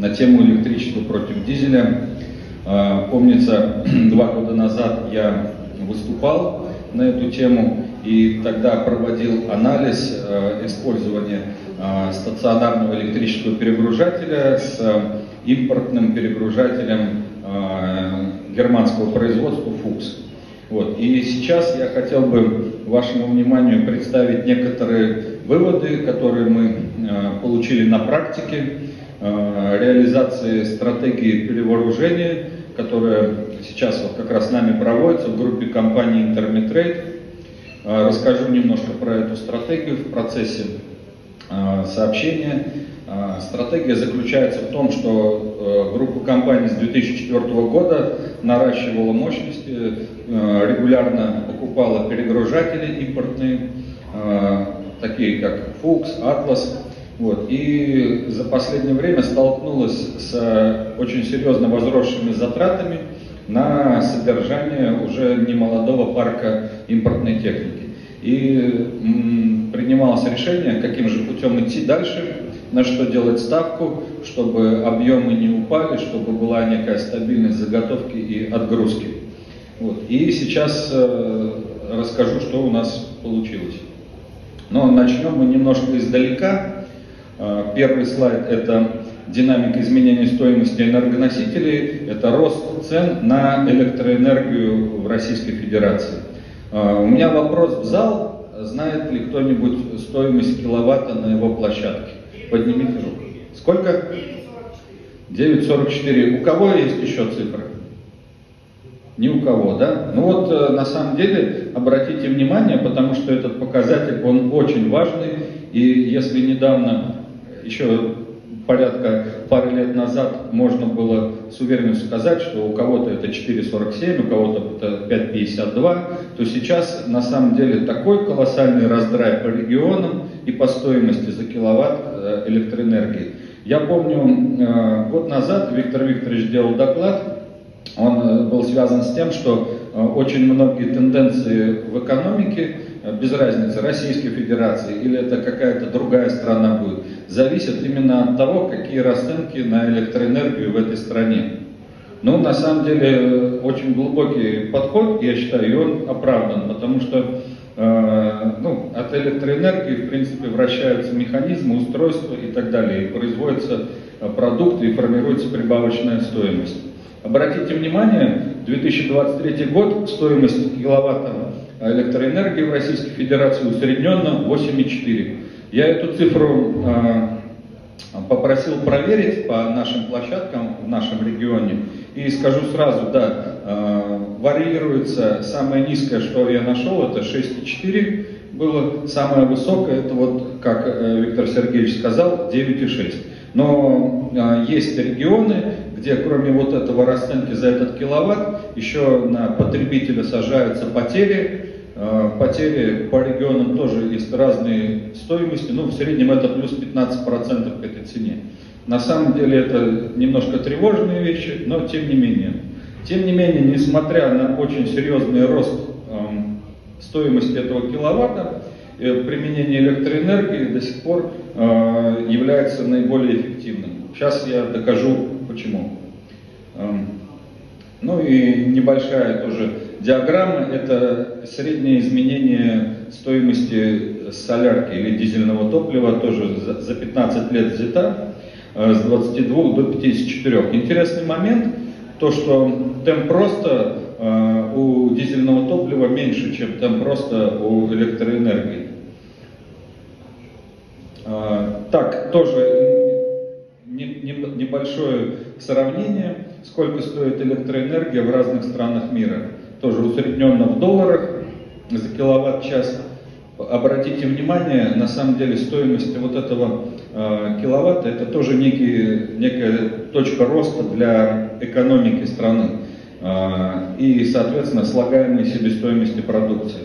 на тему электричества против дизеля. Помнится, 2 года назад я выступал на эту тему и тогда проводил анализ использования стационарного электрического перегружателя с импортным перегружателем германского производства Fuchs. Вот. И сейчас я хотел бы вашему вниманию представить некоторые выводы, которые мы получили на практике реализации стратегии перевооружения, которая сейчас вот как раз нами проводится в группе компании Intermetrade. Расскажу немножко про эту стратегию в процессе сообщения. Стратегия заключается в том, что группа компаний с 2004 года наращивала мощности, регулярно покупала перегружатели импортные, такие как Fuchs, Atlas. Вот. И за последнее время столкнулась с очень серьезно возросшими затратами на содержание уже немолодого парка импортной техники. И принималось решение, каким же путем идти дальше, на что делать ставку, чтобы объемы не упали, чтобы была некая стабильность заготовки и отгрузки. Вот. И сейчас расскажу, что у нас получилось. Но начнем мы немножко издалека. Первый слайд – это динамика изменения стоимости энергоносителей, это рост цен на электроэнергию в Российской Федерации. У меня вопрос в зал: знает ли кто-нибудь стоимость киловатта на его площадке? Поднимите руку. Сколько? 9,44. У кого есть еще цифры? Ни у кого, да? Ну вот, на самом деле, обратите внимание, потому что этот показатель, он очень важный, и если недавно, еще порядка пары лет назад, можно было с уверенностью сказать, что у кого-то это 4,47, у кого-то это 5,52, то сейчас на самом деле такой колоссальный раздрай по регионам и по стоимости за киловатт электроэнергии. Я помню, год назад Виктор Викторович делал доклад, он был связан с тем, что очень многие тенденции в экономике, без разницы, Российской Федерации или это какая-то другая страна будет, зависят именно от того, какие расценки на электроэнергию в этой стране. Ну, на самом деле, очень глубокий подход, я считаю, и он оправдан, потому что от электроэнергии, в принципе, вращаются механизмы, устройства и так далее, и производятся продукты, и формируется прибавочная стоимость. Обратите внимание, 2023 год, стоимость киловатта электроэнергии в Российской Федерации усредненно 8,4. Я эту цифру попросил проверить по нашим площадкам в нашем регионе. И скажу сразу, да, варьируется. Самое низкое, что я нашел, это 6,4 было. Самое высокое, это вот, как Виктор Сергеевич сказал, 9,6. Но есть регионы, где кроме вот этого расценки за этот киловатт, еще на потребителя сажаются потери. Потери по регионам тоже есть разные стоимости, но в среднем это плюс 15% к этой цене. На самом деле это немножко тревожные вещи, но тем не менее. Тем не менее, несмотря на очень серьезный рост стоимости этого киловатта, применение электроэнергии до сих пор является наиболее эффективным. Сейчас я докажу почему. Ну и небольшая тоже диаграмма, это среднее изменение стоимости солярки или дизельного топлива, тоже за 15 лет взята, с 22 до 54. Интересный момент, то что темп роста у дизельного топлива меньше, чем темп роста у электроэнергии. Так, тоже небольшое сравнение, сколько стоит электроэнергия в разных странах мира. Тоже усредненно в долларах за киловатт-час. Обратите внимание, на самом деле стоимость вот этого киловатта это тоже некая точка роста для экономики страны и, соответственно, слагаемой себестоимости продукции.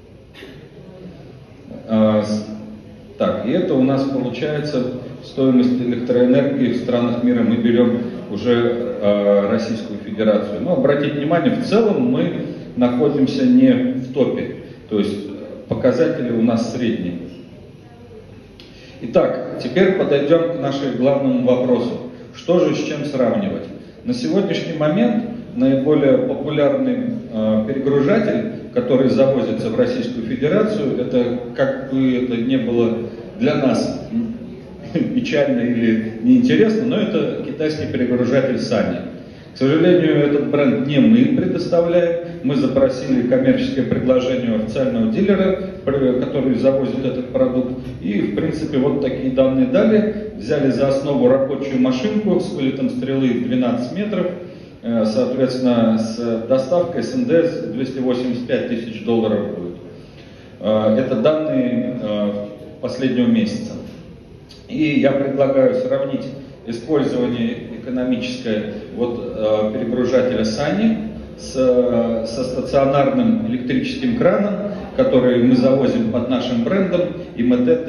Так, и это у нас получается стоимость электроэнергии в странах мира. Мы берем уже Российскую Федерацию. Но обратите внимание, в целом мы находимся не в топе, то есть показатели у нас средние. Итак, теперь подойдем к нашему главному вопросу. Что что же с чем сравнивать. На сегодняшний момент наиболее популярный перегружатель, который завозится в Российскую Федерацию, это, как бы это не было для нас печально или неинтересно, но это китайский перегружатель Sany. К сожалению, этот бренд не мы предоставляем. Мы запросили коммерческое предложение у официального дилера, который завозит этот продукт. И, в принципе, вот такие данные дали. Взяли за основу рабочую машинку с вылетом стрелы 12 метров. Соответственно, с доставкой СНД 285 тысяч долларов будет. Это данные последнего месяца. И я предлагаю сравнить использование экономическое перегружателя Sany со стационарным электрическим краном, который мы завозим под нашим брендом ИМТ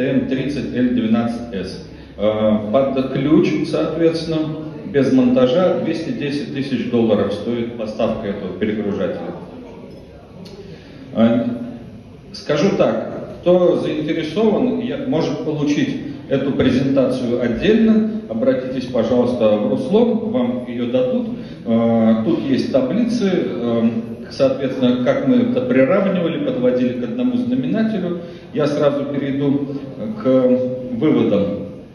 ТМ30L12S. Под ключ, соответственно, без монтажа 210 тысяч долларов стоит поставка этого перегружателя. Скажу так, кто заинтересован, может получить эту презентацию отдельно. Обратитесь, пожалуйста, в Руслом, вам ее дадут. Тут есть таблицы, соответственно, как мы это приравнивали, подводили к одному знаменателю. Я сразу перейду к выводам.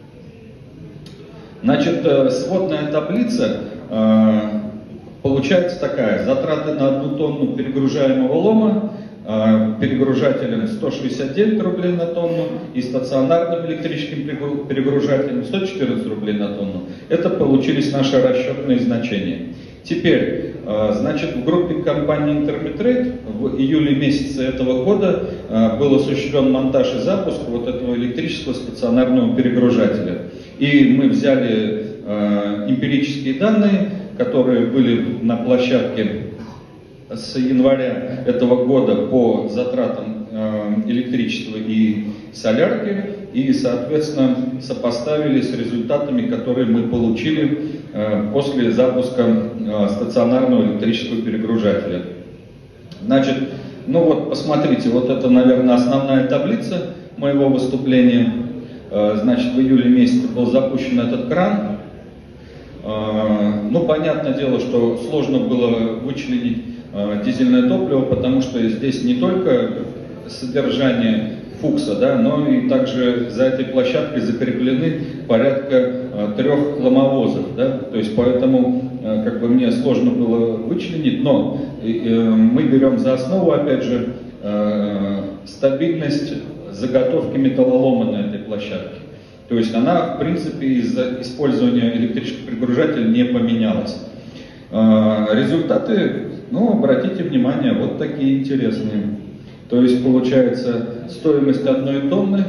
Значит, сводная таблица получается такая. Затраты на 1 тонну перегружаемого лома перегружателем 169 рублей на тонну и стационарным электрическим перегружателем 114 рублей на тонну. Это получились наши расчетные значения. Теперь, значит, в группе компании Intermitrade в июле месяце этого года был осуществлен монтаж и запуск вот этого электрического стационарного перегружателя. И мы взяли эмпирические данные, которые были на площадке с января этого года по затратам электричества и солярки и, соответственно, сопоставили с результатами, которые мы получили после запуска стационарного электрического перегружателя. Значит, ну вот посмотрите, вот это, наверное, основная таблица моего выступления. Значит, в июле месяце был запущен этот кран. Ну, понятное дело, что сложно было вычленить дизельное топливо, потому что здесь не только содержание фукса, да, но и также за этой площадкой закреплены порядка 3 ломовозов, да, то есть поэтому как бы мне сложно было вычленить, но мы берем за основу, опять же, стабильность заготовки металлолома на этой площадке. То есть она, в принципе, из-за использования электрического перегружателя не поменялась. Результаты, ну, обратите внимание, вот такие интересные. То есть получается стоимость 1 тонны,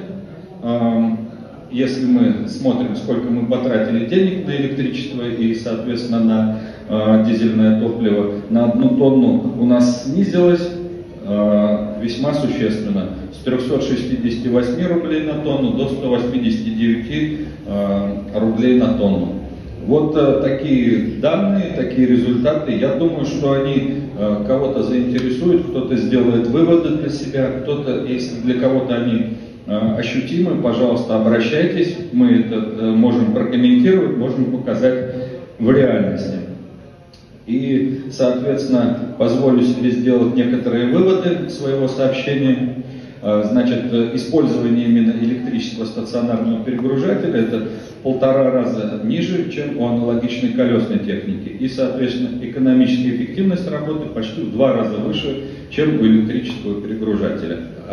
если мы смотрим, сколько мы потратили денег на электричество и, соответственно, на дизельное топливо, на 1 тонну у нас снизилась весьма существенно. С 368 рублей на тонну до 189 рублей на тонну. Вот такие данные, такие результаты. Я думаю, что они кого-то заинтересуют, кто-то сделает выводы для себя, кто-то, если для кого-то они ощутимы, пожалуйста, обращайтесь. Мы это можем прокомментировать, можем показать в реальности. И, соответственно, позволю себе сделать некоторые выводы своего сообщения. Значит, использование именно электрического стационарного перегружателя это в 1,5 раза ниже, чем у аналогичной колесной техники. И, соответственно, экономическая эффективность работы почти в 2 раза выше, чем у электрического перегружателя.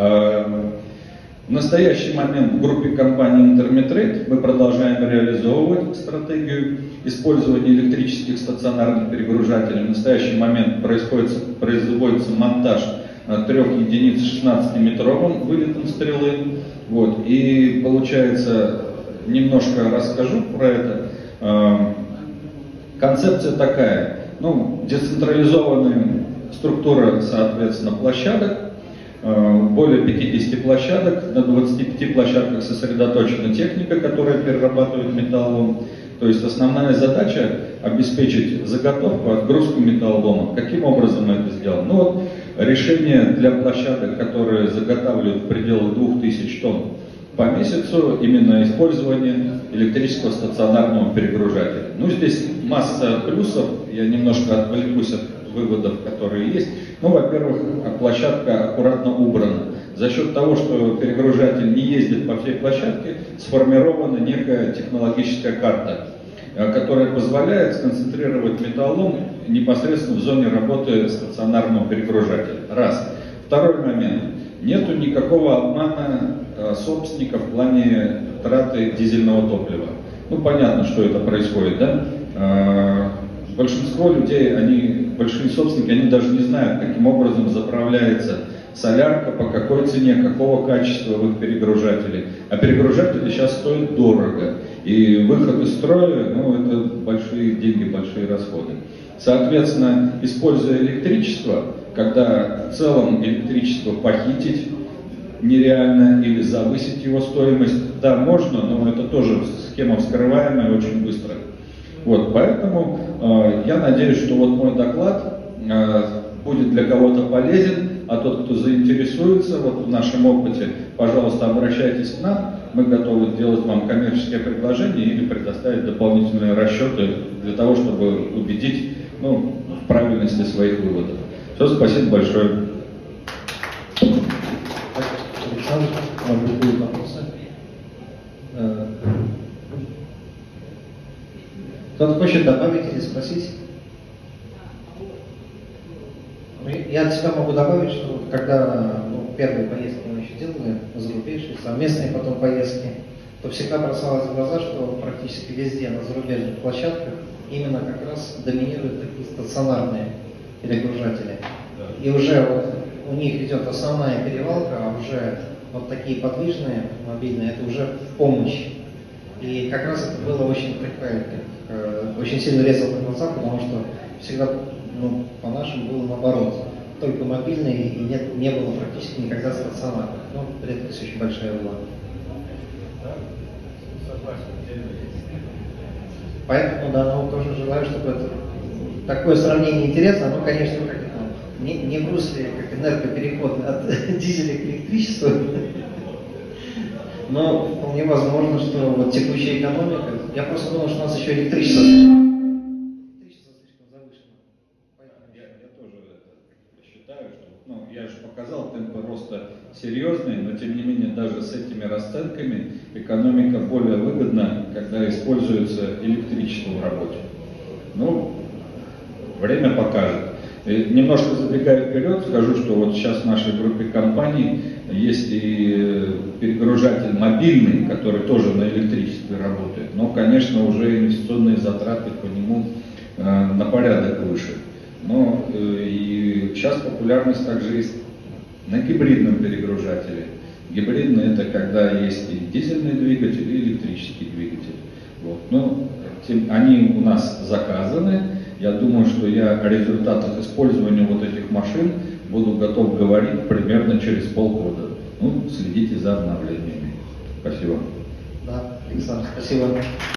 В настоящий момент в группе компании Intermitrade мы продолжаем реализовывать стратегию использования электрических стационарных перегружателей. В настоящий момент производится монтаж 3 единиц 16-метровым вылетом стрелы. Вот. И получается, немножко расскажу про это. Концепция такая, ну, децентрализованная структура, соответственно, площадок. Более 50 площадок, на 25 площадках сосредоточена техника, которая перерабатывает металлолом. То есть основная задача обеспечить заготовку, отгрузку металлолома. Каким образом мы это сделаем? Ну вот решение для площадок, которые заготавливают в пределах 2000 тонн по месяцу, именно использование электрического стационарного перегружателя. Ну, здесь масса плюсов, я немножко отвлекусь от выводов, которые есть. Ну, во-первых, площадка аккуратно убрана. За счет того, что перегружатель не ездит по всей площадке, сформирована некая технологическая карта, которая позволяет сконцентрировать металлолом непосредственно в зоне работы стационарного перегружателя. Раз. Второй момент. Нету никакого обмана собственника в плане траты дизельного топлива. Ну, понятно, что это происходит, да? Большинство людей, большие собственники, они даже не знают, каким образом заправляется солярка, по какой цене, какого качества в их перегружателе. А перегружатели сейчас стоят дорого. И выход из строя, ну, это большие деньги, большие расходы. Соответственно, используя электричество, когда в целом электричество похитить нереально или завысить его стоимость, да, можно, но это тоже схема вскрываемая очень быстро. Вот, поэтому я надеюсь, что вот мой доклад будет для кого-то полезен, а тот, кто заинтересуется вот в нашем опыте, пожалуйста, обращайтесь к нам, мы готовы сделать вам коммерческое предложение или предоставить дополнительные расчеты для того, чтобы убедить в правильности своих выводов. Все, спасибо большое. Александр, может быть, будут вопросы? Кто-то хочет добавить или спросить? Я от себя могу добавить, что когда первые поездки мы еще делали, зарубежные, совместные потом поездки, то всегда бросалось в глаза, что практически везде на зарубежных площадках именно как раз доминируют такие стационарные перегружатели. И уже вот у них идет основная перевалка, а уже вот такие подвижные мобильные, это уже в помощь. И как раз это было очень очень сильно резало на глаза, потому что всегда, по-нашему, было наоборот. Только мобильные, и не было практически никогда стационарных. Редкость очень большая была. Поэтому, да, тоже желаю, чтобы это такое сравнение интересно. Оно, конечно, не в русле, как энергопереход от дизеля к электричеству. Но вполне возможно, что вот текущая экономика, я просто думаю, что у нас еще электричество слишком завышено. Я тоже считаю, что, я же показал, темпы роста серьезные, но тем не менее даже с этими расценками экономика более выгодна, когда используется электричество в работе. Время покажет. И немножко забегая вперед, скажу, что вот сейчас в нашей группе компаний есть и перегружатель мобильный, который тоже на электричестве работает, но, конечно, уже инвестиционные затраты по нему на порядок выше. Но и сейчас популярность также есть на гибридном перегружателе. Гибридный — это когда есть и дизельный двигатель, и электрический двигатель. Вот. Они у нас заказаны. Я думаю, что я о результатах использования вот этих машин буду готов говорить примерно через полгода. Следите за обновлениями. Спасибо. Да, Александр, спасибо.